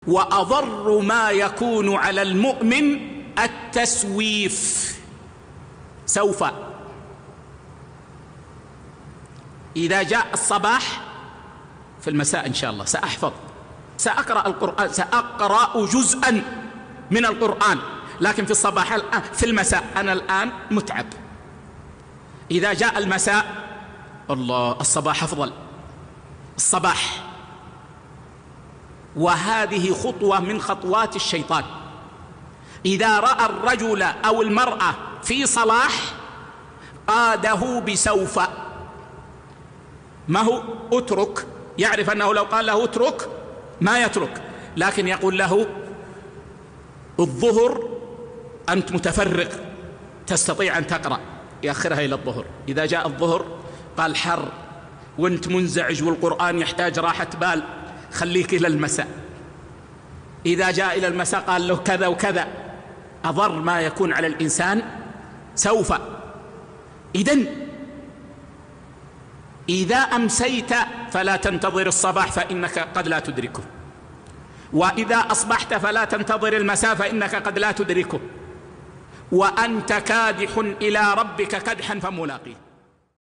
وأضر ما يكون على المؤمن التسويف. سوف إذا جاء الصباح، في المساء إن شاء الله سأحفظ، سأقرأ القرآن، سأقرأ جزءا من القرآن، لكن في الصباح الآن، في المساء أنا الآن متعب. إذا جاء المساء، الله، الصباح أفضل، الصباح. وهذه خطوة من خطوات الشيطان. إذا رأى الرجل أو المرأة في صلاح قاده بسوف، ما هو اترك، يعرف أنه لو قال له اترك ما يترك، لكن يقول له الظهر أنت متفرغ تستطيع أن تقرأ، يأخرها إلى الظهر. إذا جاء الظهر قال حر وانت منزعج والقرآن يحتاج راحة بال، خليك إلى المساء. إذا جاء إلى المساء قال له كذا وكذا. أضر ما يكون على الإنسان سوف. إذن إذا أمسيت فلا تنتظر الصباح فإنك قد لا تدركه، وإذا أصبحت فلا تنتظر المساء فإنك قد لا تدركه، وأنت كادح إلى ربك كدحا فملاقيه.